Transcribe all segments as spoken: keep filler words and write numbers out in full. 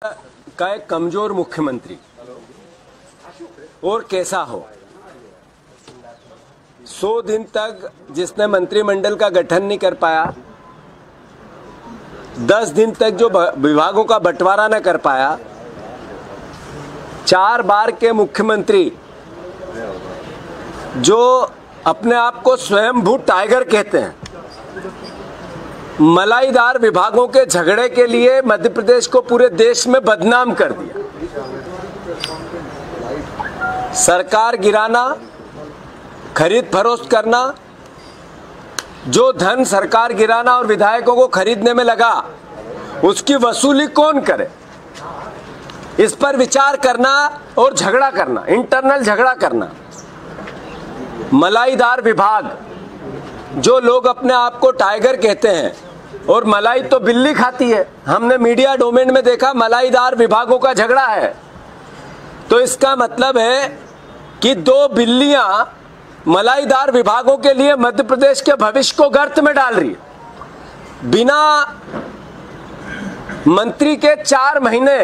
का एक कमजोर मुख्यमंत्री और कैसा हो। सौ दिन तक जिसने मंत्रिमंडल का गठन नहीं कर पाया, दस दिन तक जो विभागों का बंटवारा न कर पाया, चार बार के मुख्यमंत्री जो अपने आप को स्वयंभू टाइगर कहते हैं, मलाईदार विभागों के झगड़े के लिए मध्य प्रदेश को पूरे देश में बदनाम कर दिया। सरकार गिराना, खरीद फरोख्त करना, जो धन सरकार गिराना और विधायकों को खरीदने में लगा उसकी वसूली कौन करे, इस पर विचार करना और झगड़ा करना, इंटरनल झगड़ा करना। मलाईदार विभाग, जो लोग अपने आप को टाइगर कहते हैं और मलाई तो बिल्ली खाती है, हमने मीडिया डोमेन में देखा मलाईदार विभागों का झगड़ा है। तो इसका मतलब है कि दो बिल्लियां मलाईदार विभागों के लिए मध्य प्रदेश के भविष्य को गर्त में डाल रही है। बिना मंत्री के चार महीने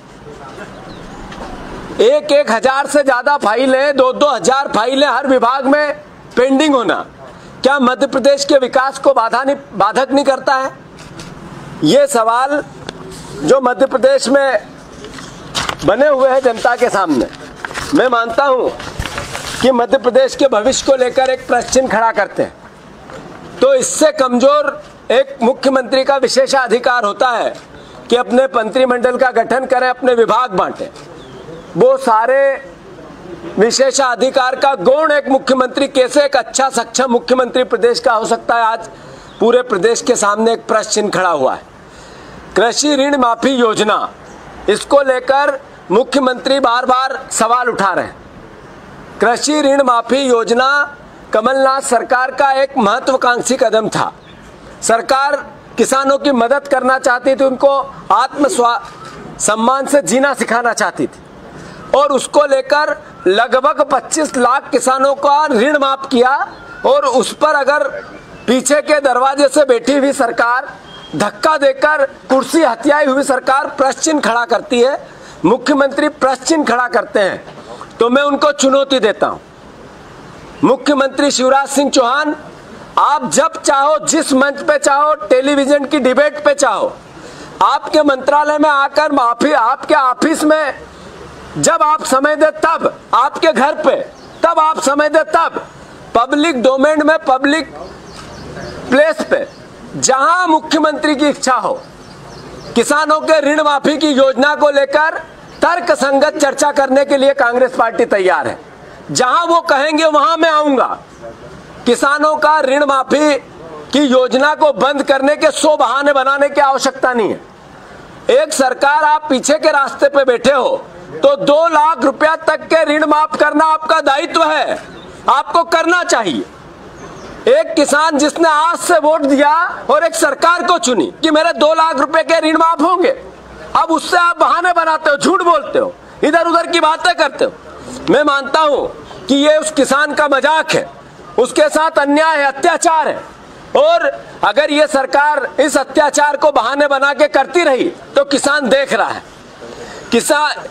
एक एक हजार से ज्यादा फाइलें, दो दो हजार फाइलें हर विभाग में पेंडिंग होना, क्या मध्य प्रदेश के विकास को बाधा नहीं बाधक नहीं करता है? ये सवाल जो मध्य प्रदेश में बने हुए हैं जनता के सामने, मैं मानता हूं कि मध्य प्रदेश के भविष्य को लेकर एक प्रश्न चिन्ह खड़ा करते हैं। तो इससे कमजोर एक मुख्यमंत्री का विशेषाधिकार होता है कि अपने मंत्रिमंडल का गठन करें, अपने विभाग बांटें। वो सारे विशेषाधिकार का गौण एक मुख्यमंत्री कैसे एक अच्छा सक्षम मुख्यमंत्री प्रदेश का हो सकता है? आज पूरे प्रदेश के सामने एक प्रश्न चिन्ह खड़ा हुआ है। कृषि ऋण माफी योजना, इसको लेकर मुख्यमंत्री बार बार सवाल उठा रहे हैं। कृषि ऋण माफी योजना कमलनाथ सरकार का एक महत्वाकांक्षी कदम था। सरकार किसानों की मदद करना चाहती थी, उनको आत्म सम्मान से जीना सिखाना चाहती थी और उसको लेकर लगभग पच्चीस लाख किसानों का ऋण माफ किया। और उस पर अगर पीछे के दरवाजे से बैठी हुई सरकार, धक्का देकर कुर्सी हथियाई हुई सरकार प्रश्न चिन्ह खड़ा करती है, मुख्यमंत्री प्रश्न चिन्ह खड़ा करते हैं, तो मैं उनको चुनौती देता हूं। मुख्यमंत्री शिवराज सिंह चौहान, आप जब चाहो, जिस मंच पे चाहो, टेलीविजन की डिबेट पे चाहो, आपके मंत्रालय में आकर माफी, आपके ऑफिस में जब आप समय दे तब, आपके घर पे तब आप समय दे तब, पब्लिक डोमेन में, पब्लिक प्लेस पे, जहां मुख्यमंत्री की इच्छा हो, किसानों के ऋण माफी की योजना को लेकर तर्क संगत चर्चा करने के लिए कांग्रेस पार्टी तैयार है। जहां वो कहेंगे वहां मैं आऊंगा। किसानों का ऋण माफी की योजना को बंद करने के सौ बहाने बनाने की आवश्यकता नहीं है। एक सरकार, आप पीछे के रास्ते पे बैठे हो तो दो लाख रुपया तक के ऋण माफ करना आपका दायित्व है, आपको करना चाहिए। एक किसान जिसने आज से वोट दिया और एक सरकार को चुनी कि मेरे दो लाख रुपए के ऋण माफ होंगे, अब उससे आप बहाने बनाते हो, झूठ बोलते हो, इधर उधर की बातें करते हो। मैं मानता हूं कि ये उस किसान का मजाक है, उसके साथ अन्याय है, अत्याचार है। और अगर ये सरकार इस अत्याचार को बहाने बना के करती रही तो किसान देख रहा है। किसान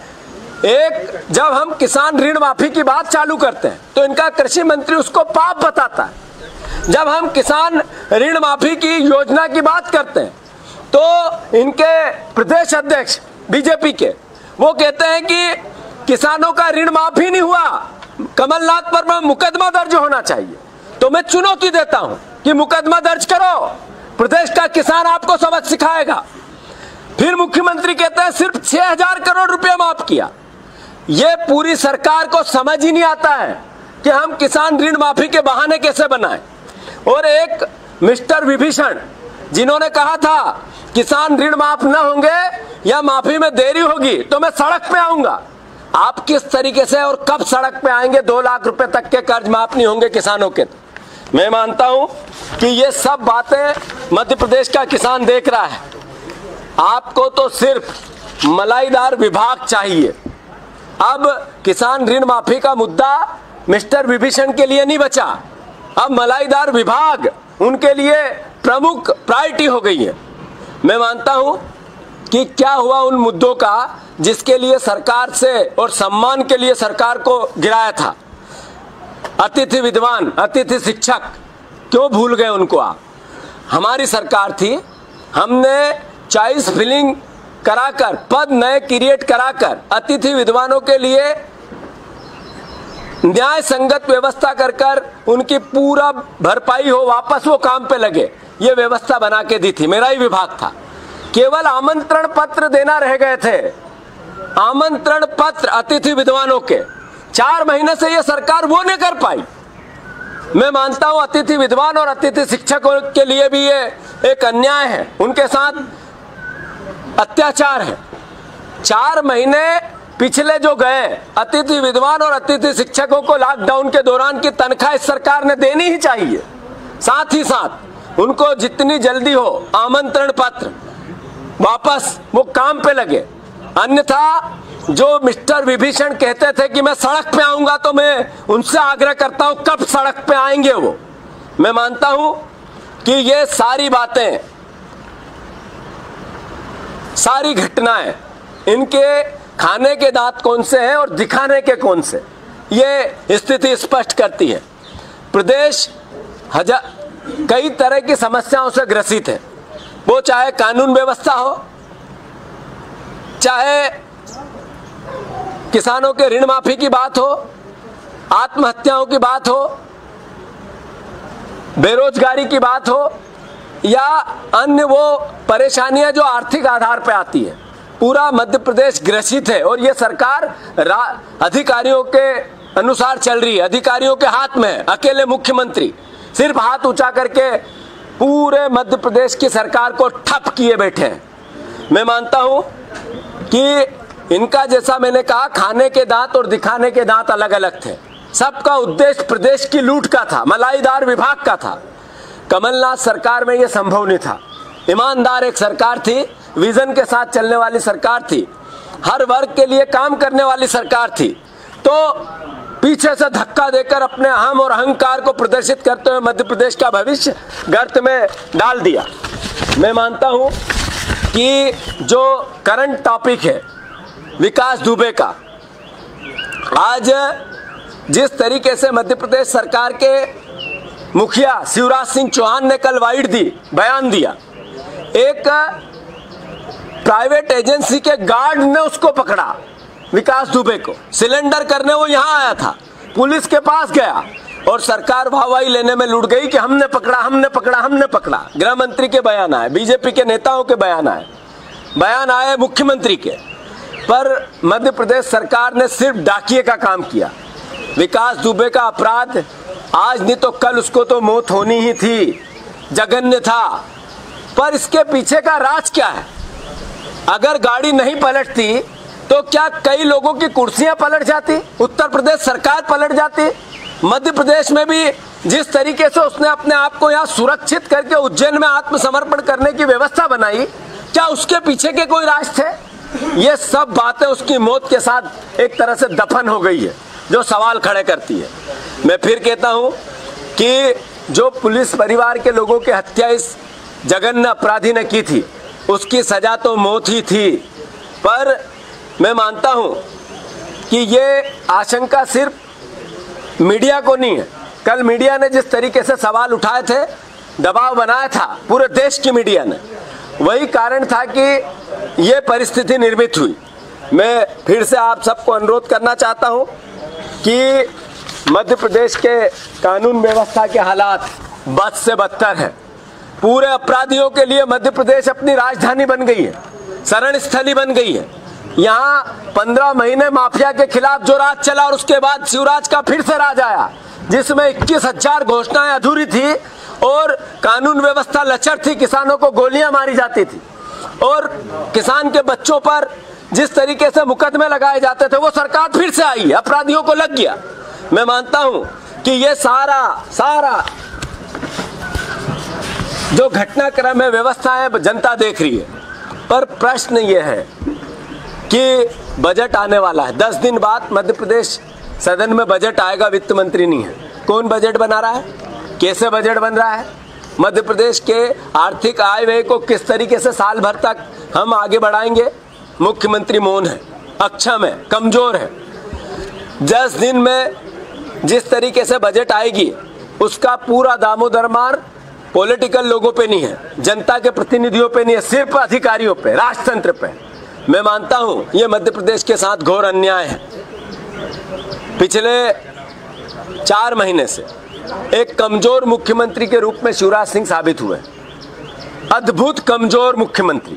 एक जब हम किसान ऋण माफी की बात चालू करते हैं तो इनका कृषि मंत्री उसको पाप बताता है। जब हम किसान ऋण माफी की योजना की बात करते हैं तो इनके प्रदेश अध्यक्ष बीजेपी के, वो कहते हैं कि किसानों का ऋण माफी नहीं हुआ, कमलनाथ पर मुकदमा दर्ज होना चाहिए। तो मैं चुनौती देता हूं कि मुकदमा दर्ज करो, प्रदेश का किसान आपको सबक सिखाएगा। फिर मुख्यमंत्री कहते हैं सिर्फ छह हजार करोड़ रुपया माफ किया। ये पूरी सरकार को समझ ही नहीं आता है कि हम किसान ऋण माफी के बहाने कैसे बनाएं। और एक मिस्टर विभीषण, जिन्होंने कहा था किसान ऋण माफ न होंगे या माफी में देरी होगी तो मैं सड़क पे आऊंगा। आप किस तरीके से और कब सड़क पे आएंगे? दो लाख रुपए तक के कर्ज माफ नहीं होंगे किसानों के। मैं मानता हूं कि ये सब बातें मध्य प्रदेश का किसान देख रहा है। आपको तो सिर्फ मलाईदार विभाग चाहिए। अब किसान ऋण माफी का मुद्दा मिस्टर विभीषण के लिए नहीं बचा, अब मलाईदार विभाग उनके लिए प्रमुख प्रायोरिटी हो गई है। मैं मानता हूं कि क्या हुआ उन मुद्दों का जिसके लिए सरकार से और सम्मान के लिए सरकार को गिराया था। अतिथि विद्वान, अतिथि शिक्षक, क्यों भूल गए उनको आप? हमारी सरकार थी, हमने चॉइस फिलिंग कराकर, पद नए क्रिएट कराकर अतिथि विद्वानों के लिए न्याय संगत व्यवस्था कर कर उनकी पूरा भरपाई हो, वापस वो काम पे लगे, ये व्यवस्था बना के दी थी। मेरा ही विभाग था। केवल आमंत्रण पत्र देना रह गए थे, आमंत्रण पत्र अतिथि विद्वानों के। चार महीने से ये सरकार वो नहीं कर पाई। मैं मानता हूं अतिथि विद्वान और अतिथि शिक्षकों के लिए भी ये एक अन्याय है, उनके साथ अत्याचार है। चार महीने पिछले जो गए, अतिथि विद्वान और अतिथि शिक्षकों को लॉकडाउन के दौरान की तनख्वाह इस सरकार ने देनी ही चाहिए। साथ ही साथ उनको जितनी जल्दी हो आमंत्रण पत्र, वापस वो काम पे लगे। अन्यथा जो मिस्टर विभीषण कहते थे कि मैं सड़क पे आऊंगा, तो मैं उनसे आग्रह करता हूं कब सड़क पे आएंगे वो। मैं मानता हूं कि ये सारी बातें, सारी घटनाएं, इनके खाने के दांत कौन से हैं और दिखाने के कौन से, ये स्थिति स्पष्ट करती है। प्रदेश हजार कई तरह की समस्याओं से ग्रसित है, वो चाहे कानून व्यवस्था हो, चाहे किसानों के ऋण माफी की बात हो, आत्महत्याओं की बात हो, बेरोजगारी की बात हो, या अन्य वो परेशानियां जो आर्थिक आधार पर आती है। पूरा मध्य प्रदेश ग्रसित है और ये सरकार अधिकारियों के अनुसार चल रही है, अधिकारियों के हाथ में है। अकेले मुख्यमंत्री सिर्फ हाथ ऊंचा करके पूरे मध्य प्रदेश की सरकार को ठप किए बैठे हैं। मैं मानता हूं कि इनका, जैसा मैंने कहा, खाने के दांत और दिखाने के दांत अलग अलग थे। सबका उद्देश्य प्रदेश की लूट का था, मलाईदार विभाग का था। कमलनाथ सरकार में यह संभव नहीं था। ईमानदार एक सरकार थी, विजन के साथ चलने वाली सरकार थी, हर वर्ग के लिए काम करने वाली सरकार थी। तो पीछे से धक्का देकर अपने अहम और अहंकार को प्रदर्शित करते हुए मध्य प्रदेश का भविष्य गर्त में डाल दिया। मैं मानता हूं कि जो करंट टॉपिक है विकास दुबे का, आज जिस तरीके से मध्य प्रदेश सरकार के मुखिया शिवराज सिंह चौहान ने कल वाइड दी, बयान दिया, एक प्राइवेट एजेंसी के गार्ड ने उसको पकड़ा, विकास दुबे को सिलेंडर करने वो यहां आया था, पुलिस के पास गया और सरकार वाहवाही लेने में लुट गई कि हमने पकड़ा, हमने पकड़ा, हमने पकड़ा। गृह मंत्री के बयान आए, बीजेपी के नेताओं के बयान आए, बयान आए मुख्यमंत्री के, पर मध्य प्रदेश सरकार ने सिर्फ डाकिए का काम किया। विकास दुबे का अपराध आज नहीं तो कल उसको तो मौत होनी ही थी, जघन्य था। पर इसके पीछे का राज क्या है? अगर गाड़ी नहीं पलटती तो क्या कई लोगों की कुर्सियां पलट जाती, उत्तर प्रदेश सरकार पलट जाती? मध्य प्रदेश में भी जिस तरीके से उसने अपने आप को यहाँ सुरक्षित करके उज्जैन में आत्मसमर्पण करने की व्यवस्था बनाई, क्या उसके पीछे के कोई राज थे? ये सब बातें उसकी मौत के साथ एक तरह से दफन हो गई है, जो सवाल खड़े करती है। मैं फिर कहता हूं कि जो पुलिस परिवार के लोगों की हत्या इस जघन्य अपराधी ने की थी, उसकी सजा तो मौत ही थी। पर मैं मानता हूं कि ये आशंका सिर्फ मीडिया को नहीं है। कल मीडिया ने जिस तरीके से सवाल उठाए थे, दबाव बनाया था पूरे देश की मीडिया ने, वही कारण था कि ये परिस्थिति निर्मित हुई। मैं फिर से आप सबको अनुरोध करना चाहता हूं कि मध्य प्रदेश के कानून व्यवस्था के हालात बद से बदतर हैं। पूरे अपराधियों के लिए मध्य प्रदेश अपनी राजधानी बन गई है, शरण स्थली बन गई है। यहाँ पंद्रह महीने माफिया के खिलाफ जो राज चला और उसके बाद शिवराज का फिर से राज आया, जिसमें इक्कीस हजार घोषणाएं अधूरी थी और कानून व्यवस्था लचर थी, किसानों को गोलियां मारी जाती थी और किसान के बच्चों पर जिस तरीके से मुकदमे लगाए जाते थे, वो सरकार फिर से आई, अपराधियों को लग गया। मैं मानता हूं कि ये सारा सारा जो घटनाक्रम है, व्यवस्था है, जनता देख रही है। पर प्रश्न ये है कि बजट आने वाला है, दस दिन बाद मध्य प्रदेश सदन में बजट आएगा, वित्त मंत्री नहीं है। कौन बजट बना रहा है, कैसे बजट बन रहा है, मध्य प्रदेश के आर्थिक आय व्यय को किस तरीके से साल भर तक हम आगे बढ़ाएंगे। मुख्यमंत्री मौन है, अक्षम है, कमजोर है। दस दिन में जिस तरीके से बजट आएगी उसका पूरा दामोदर मार पॉलिटिकल लोगों पे नहीं है, जनता के प्रतिनिधियों पे नहीं है, सिर्फ अधिकारियों पे, राजतंत्र पे। मैं मानता हूं ये मध्य प्रदेश के साथ घोर अन्याय है। पिछले चार महीने से एक कमजोर मुख्यमंत्री के रूप में शिवराज सिंह साबित हुए। अद्भुत कमजोर मुख्यमंत्री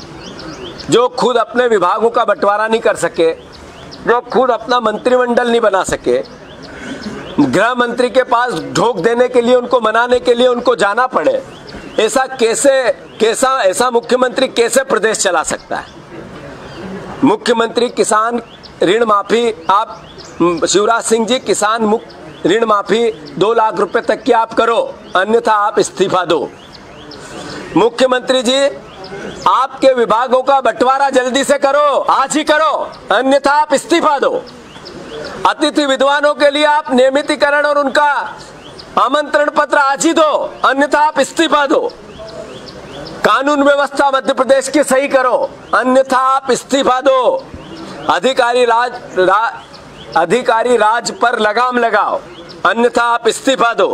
जो खुद अपने विभागों का बंटवारा नहीं कर सके, जो खुद अपना मंत्रिमंडल नहीं बना सके, गृह मंत्री के पास ढोक देने के लिए, उनको मनाने के लिए उनको जाना पड़े। ऐसा कैसे कैसा ऐसा मुख्यमंत्री कैसे प्रदेश चला सकता है? मुख्यमंत्री किसान ऋण माफी, आप शिवराज सिंह जी किसान मुक्त ऋण माफी दो लाख रुपए तक की आप करो, अन्यथा आप इस्तीफा दो। मुख्यमंत्री जी आपके विभागों का बंटवारा जल्दी से करो, आज ही करो, अन्यथा आप इस्तीफा दो। अतिथि विद्वानों के लिए आप नियमितीकरण और उनका आमंत्रण पत्र आज ही दो, अन्यथा आप इस्तीफा दो। कानून व्यवस्था मध्य प्रदेश की सही करो, अन्यथा आप इस्तीफा दो। अधिकारी राज रा, अधिकारी राज पर लगाम लगाओ, अन्यथा आप इस्तीफा दो।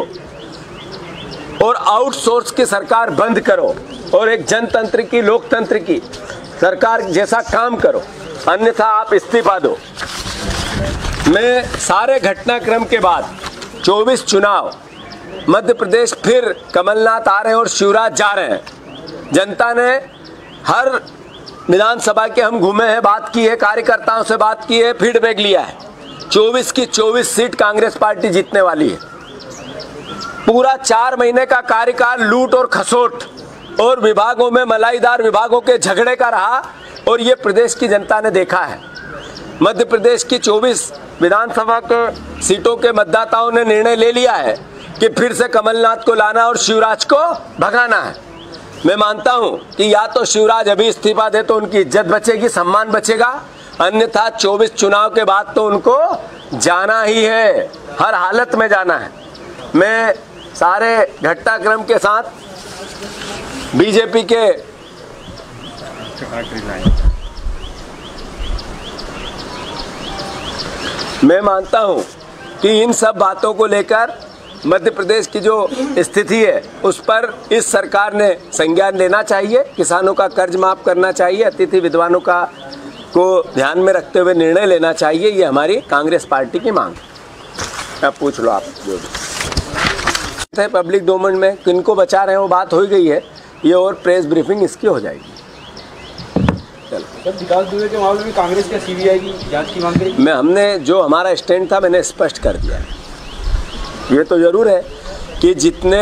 और आउटसोर्स की सरकार बंद करो और एक जनतंत्र की, लोकतंत्र की सरकार जैसा काम करो, अन्यथा आप इस्तीफा दो। मैं सारे घटनाक्रम के बाद चौबीस चुनाव, मध्य प्रदेश फिर कमलनाथ आ रहे हैं और शिवराज जा रहे हैं। जनता ने हर विधानसभा के हम घूमे हैं, बात की है, कार्यकर्ताओं से बात की है, फीडबैक लिया है। चौबीस की चौबीस सीट कांग्रेस पार्टी जीतने वाली है। पूरा चार महीने का कार्यकाल लूट और खसोट और विभागों में मलाईदार विभागों के झगड़े का रहा और ये प्रदेश की जनता ने देखा है। मध्य प्रदेश की चौबीस विधानसभा के सीटों के मतदाताओं ने निर्णय ले लिया है कि फिर से कमलनाथ को लाना और शिवराज को भगाना है। मैं मानता हूं कि या तो शिवराज अभी इस्तीफा दे तो उनकी इज्जत बचेगी, सम्मान बचेगा, अन्यथा चौबीस चुनाव के बाद तो उनको जाना ही है, हर हालत में जाना है। मैं सारे घटनाक्रम के साथ बीजेपी के मैं मानता हूं कि इन सब बातों को लेकर मध्य प्रदेश की जो स्थिति है उस पर इस सरकार ने संज्ञान लेना चाहिए, किसानों का कर्ज माफ करना चाहिए, अतिथि विद्वानों का को ध्यान में रखते हुए निर्णय लेना चाहिए। ये हमारी कांग्रेस पार्टी की मांग है। अब पूछ लो आप जो भी पब्लिक डोमेन में किनको बचा रहे हैं वो बात हो ही गई है, ये और प्रेस ब्रीफिंग इसकी हो जाएगी। जब विकास दुबे के मामले में कांग्रेस क्या सीबीआई की जांच की मांग करेगी? मैं हमने जो हमारा स्टैंड था मैंने स्पष्ट कर दिया है। ये तो जरूर है कि जितने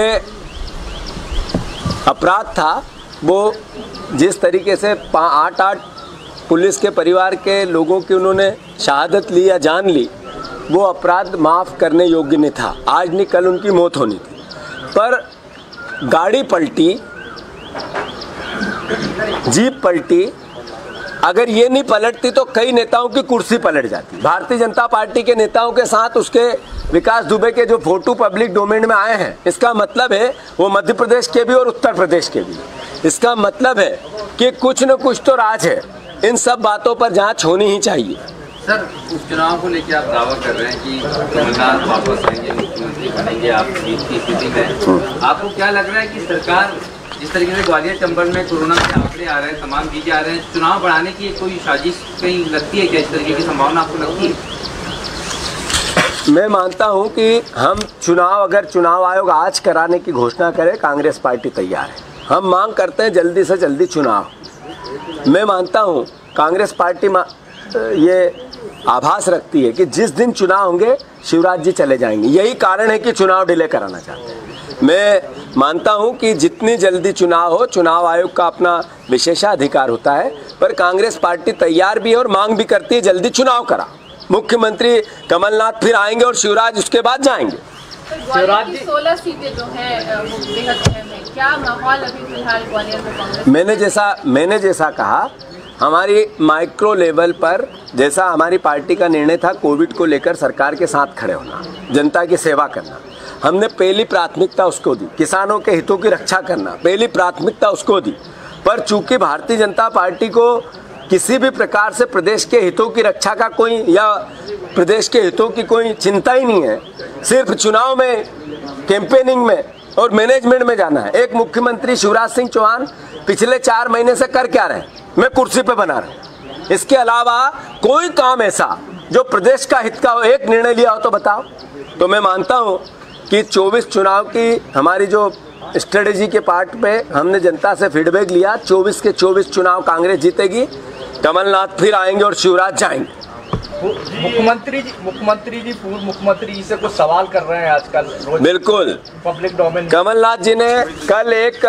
अपराध था वो जिस तरीके से आठ आठ पुलिस के परिवार के लोगों की उन्होंने शहादत ली या जान ली, वो अपराध माफ़ करने योग्य नहीं था। आज नहीं कल उनकी मौत होनी थी, पर गाड़ी पलटी, जीप पलटी, अगर ये नहीं पलटती तो कई नेताओं की कुर्सी पलट जाती। भारतीय जनता पार्टी के नेताओं के साथ उसके विकास दुबे के जो फोटो पब्लिक डोमेन में आए हैं, इसका मतलब है वो मध्य प्रदेश के भी और उत्तर प्रदेश के भी। इसका मतलब है कि कुछ न कुछ तो राज है। इन सब बातों पर जांच होनी ही चाहिए। सर, उपचुनाव को लेकर आप दावा कर रहे हैं कि कमलनाथ वापस आएंगे, मुख्यमंत्री बनेंगे आप जीत की स्थिति में। आपको क्या लग रहा है कि सरकार जिस तरीके से ग्वालियर चंबल में कोरोना के आंकड़े आ रहे हैं, तमाम चीजें आ रहे हैं, चुनाव बढ़ाने की कोई साजिश कहीं लगती है क्या? इस तरीके की संभावना आपको लगती है? मैं मानता हूं कि हम चुनाव, अगर चुनाव आयोग आज कराने की घोषणा करे, कांग्रेस पार्टी तैयार है। हम मांग करते हैं जल्दी से जल्दी चुनाव। मैं मानता हूं कांग्रेस पार्टी ये आभास रखती है कि जिस दिन चुनाव होंगे शिवराज जी चले जाएंगे। यही कारण है कि चुनाव डिले कराना चाहते हैं। मैं मानता हूं कि जितनी जल्दी चुनाव हो, चुनाव आयोग का अपना विशेषाधिकार होता है, पर कांग्रेस पार्टी तैयार भी है और मांग भी करती है जल्दी चुनाव करा। मुख्यमंत्री कमलनाथ फिर आएंगे और शिवराज उसके बाद जाएंगे। शिवराज जी सोलह सीटें जो हैं वो बेहद अहम है, क्या माहौल अभी फिलहाल ग्वालियर में कांग्रेस? मैंने जैसा मैंने जैसा कहा, हमारी माइक्रो लेवल पर जैसा हमारी पार्टी का निर्णय था कोविड को लेकर सरकार के साथ खड़े होना, जनता की सेवा करना, हमने पहली प्राथमिकता उसको दी। किसानों के हितों की रक्षा करना, पहली प्राथमिकता उसको दी। पर चूंकि भारतीय जनता पार्टी को किसी भी प्रकार से प्रदेश के हितों की रक्षा का कोई या प्रदेश के हितों की कोई चिंता ही नहीं है, सिर्फ चुनाव में, कैंपेनिंग में और मैनेजमेंट में जाना है। एक मुख्यमंत्री शिवराज सिंह चौहान पिछले चार महीने से कर क्या रहे? मैं कुर्सी पे बना रहा हूं। इसके अलावा कोई काम ऐसा जो प्रदेश का हित का हो, एक निर्णय लिया हो तो बताओ। तो मैं मानता हूं कि चौबीस चुनाव की हमारी जो स्ट्रेटेजी के पार्ट पे हमने जनता से फीडबैक लिया, चौबीस के चौबीस चुनाव कांग्रेस जीतेगी, कमलनाथ फिर आएंगे और शिवराज जाएंगे। मुख्यमंत्री जी मुख्यमंत्री जी पूर्व मुख्यमंत्री जी से कुछ सवाल कर रहे हैं आजकल। बिल्कुल, पब्लिक डोमेन। कमलनाथ जी ने कल एक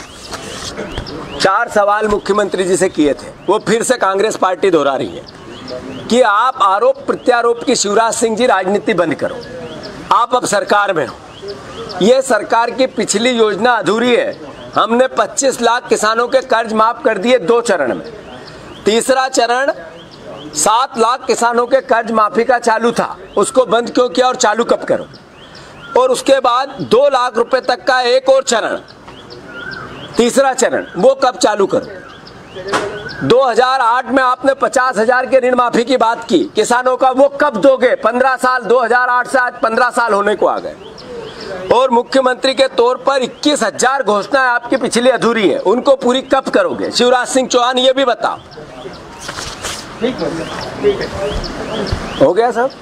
चार सवाल मुख्यमंत्री जी से किए थे, वो फिर से कांग्रेस पार्टी दोहरा रही है कि आप आरोप प्रत्यारोप की शिवराज सिंह जी राजनीति बंद करो, आप अब सरकार में हो। ये सरकार की पिछली योजना अधूरी है। हमने पच्चीस लाख किसानों के कर्ज माफ कर दिए दो चरण में। तीसरा चरण सात लाख किसानों के कर्ज माफी का चालू था, उसको बंद क्यों किया और चालू कब करो? और उसके बाद दो लाख रुपए तक का एक और चरण, तीसरा चरण, वो कब चालू करो? दो हज़ार आठ में आपने पचास हजार के ऋण माफी की बात की किसानों का, वो कब दोगे? पंद्रह साल, दो हज़ार आठ से आज पंद्रह साल होने को आ गए। और मुख्यमंत्री के तौर पर इक्कीस हजार घोषणाएं आपकी पिछली अधूरी है, उनको पूरी कब करोगे? शिवराज सिंह चौहान ये भी बताओ। ठीक है, ठीक है, हो गया सब?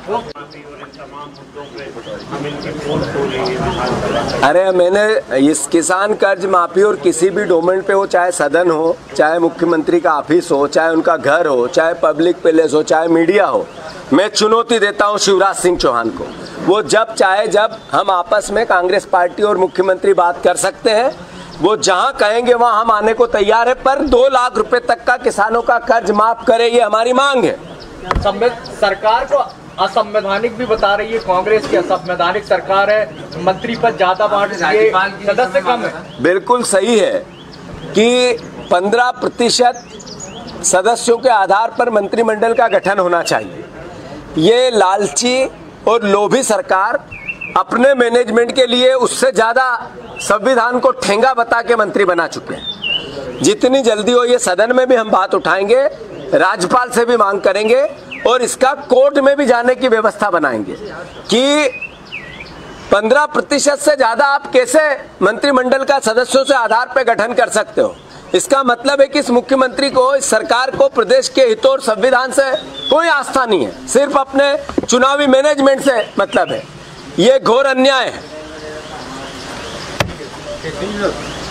अरे मैंने इस किसान कर्ज माफी और किसी भी डोमेन पे हो, चाहे सदन हो, चाहे मुख्यमंत्री का ऑफिस हो, चाहे उनका घर हो, चाहे पब्लिक पैलेस हो, चाहे मीडिया हो, मैं चुनौती देता हूं शिवराज सिंह चौहान को। वो जब चाहे जब हम आपस में कांग्रेस पार्टी और मुख्यमंत्री बात कर सकते हैं, वो जहां कहेंगे वहां हम आने को तैयार है, पर दो लाख रुपए तक का किसानों का कर्ज माफ करे, ये हमारी मांग है। सरकार को असंवैधानिक भी बता रही है कांग्रेस की, असंवैधानिक सरकार है, मंत्री पद ज्यादा बांट दिए, सदस्य कम है। बिल्कुल सही है कि पंद्रह प्रतिशत सदस्यों के आधार पर मंत्रिमंडल का गठन होना चाहिए। ये लालची और लोभी सरकार अपने मैनेजमेंट के लिए उससे ज्यादा संविधान को ठेंगा बता के मंत्री बना चुके हैं। जितनी जल्दी हो ये सदन में भी हम बात उठाएंगे, राज्यपाल से भी मांग करेंगे और इसका कोर्ट में भी जाने की व्यवस्था बनाएंगे कि पंद्रह प्रतिशत से ज्यादा आप कैसे मंत्रिमंडल का सदस्यों से आधार पर गठन कर सकते हो। इसका मतलब है कि इस मुख्यमंत्री को, इस सरकार को प्रदेश के हितों और संविधान से कोई आस्था नहीं है, सिर्फ अपने चुनावी मैनेजमेंट से मतलब है। ये घोर अन्याय है।